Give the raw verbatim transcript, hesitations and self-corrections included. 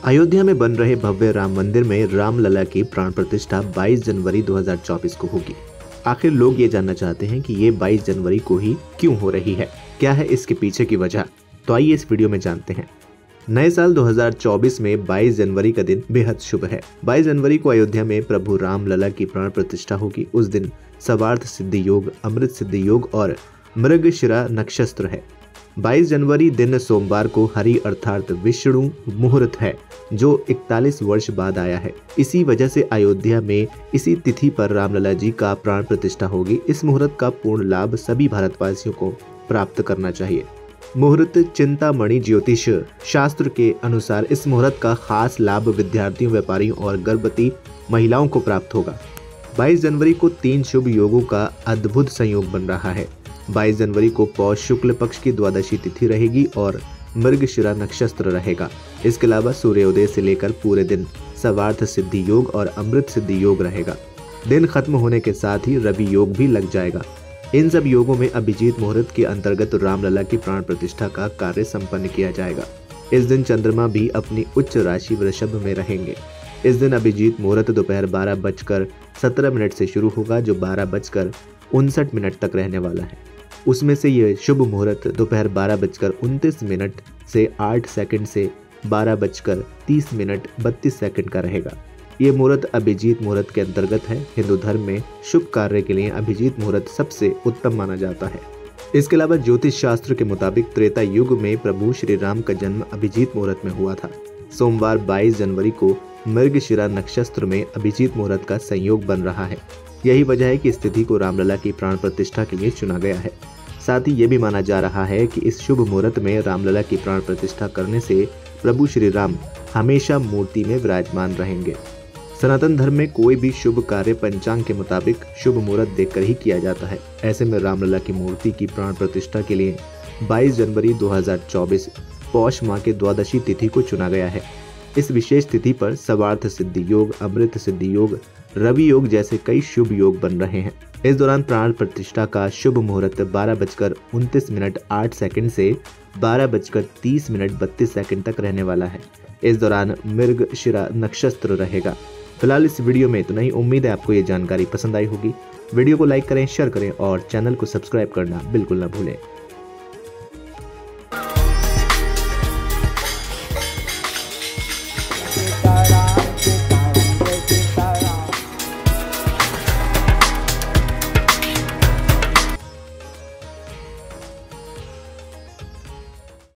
अयोध्या में बन रहे भव्य राम मंदिर में रामलला की प्राण प्रतिष्ठा बाईस जनवरी दो हज़ार चौबीस को होगी। आखिर लोग ये जानना चाहते हैं कि ये बाईस जनवरी को ही क्यों हो रही है, क्या है इसके पीछे की वजह। तो आइए इस वीडियो में जानते हैं। नए साल दो हज़ार चौबीस में बाईस जनवरी का दिन बेहद शुभ है। बाईस जनवरी को अयोध्या में प्रभु रामलला की प्राण प्रतिष्ठा होगी। उस दिन सर्वार्थ सिद्धि योग, अमृत सिद्धि योग और मृगशिरा नक्षत्र है। बाईस जनवरी दिन सोमवार को हरि अर्थात विष्णु मुहूर्त है, जो इकतालीस वर्ष बाद आया है। इसी वजह से अयोध्या में इसी तिथि पर रामलला जी का प्राण प्रतिष्ठा होगी। इस मुहूर्त का पूर्ण लाभ सभी भारतवासियों को प्राप्त करना चाहिए। मुहूर्त चिंतामणि ज्योतिष शास्त्र के अनुसार इस मुहूर्त का खास लाभ विद्यार्थियों, व्यापारियों और गर्भवती महिलाओं को प्राप्त होगा। बाईस जनवरी को तीन शुभ योगों का अद्भुत संयोग बन रहा है। बाईस जनवरी को पौष शुक्ल पक्ष की द्वादशी तिथि रहेगी और मृगशिरा नक्षत्र रहेगा। इसके अलावा सूर्योदय से लेकर पूरे दिन सर्वार्थ सिद्धि योग और अमृत सिद्धि योग रहेगा। दिन खत्म होने के साथ ही रवि योग भी लग जाएगा। इन सब योगों में अभिजीत मुहूर्त के अंतर्गत रामलला की प्राण प्रतिष्ठा का कार्य संपन्न किया जाएगा। इस दिन चंद्रमा भी अपनी उच्च राशि वृषभ में रहेंगे। इस दिन अभिजीत मुहूर्त दोपहर बारह बजकर सत्रह मिनट से शुरू होगा, जो बारह बजकर उनसठ मिनट तक रहने वाला है। उसमें से यह शुभ मुहूर्त दोपहर बारह बजकर उनतीस मिनट से आठ सेकंड से बारह बजकर तीस मिनट बत्तीस सेकंड का रहेगा। ये मुहूर्त अभिजीत मुहूर्त के अंतर्गत है। हिंदू धर्म में शुभ कार्य के लिए अभिजीत मुहूर्त सबसे उत्तम माना जाता है। इसके अलावा ज्योतिष शास्त्र के मुताबिक त्रेता युग में प्रभु श्री राम का जन्म अभिजीत मुहूर्त में हुआ था। सोमवार बाईस जनवरी को मृगशिरा नक्षत्र में अभिजीत मुहूर्त का संयोग बन रहा है। यही वजह है कि इस तिथि को रामलला की प्राण प्रतिष्ठा के लिए चुना गया है। साथ ही ये भी माना जा रहा है कि इस शुभ मुहूर्त में रामलला की प्राण प्रतिष्ठा करने से प्रभु श्री राम हमेशा मूर्ति में विराजमान रहेंगे। सनातन धर्म में कोई भी शुभ कार्य पंचांग के मुताबिक शुभ मुहूर्त देखकर ही किया जाता है। ऐसे में रामलला की मूर्ति की प्राण प्रतिष्ठा के लिए बाईस जनवरी दो हज़ार चौबीस पौष माह के द्वादशी तिथि को चुना गया है। इस विशेष तिथि पर सर्वार्थ सिद्धि योग, अमृत सिद्धि योग, रवि योग जैसे कई शुभ योग बन रहे हैं। इस दौरान प्राण प्रतिष्ठा का शुभ मुहूर्त बारह बजकर उनतीस मिनट आठ सेकंड से बारह बजकर तीस मिनट बत्तीस सेकंड तक रहने वाला है। इस दौरान मृगशिरा नक्षत्र रहेगा। फिलहाल इस वीडियो में इतना ही। उम्मीद है आपको ये जानकारी पसंद आई होगी। वीडियो को लाइक करें, शेयर करें और चैनल को सब्सक्राइब करना बिल्कुल ना भूलें।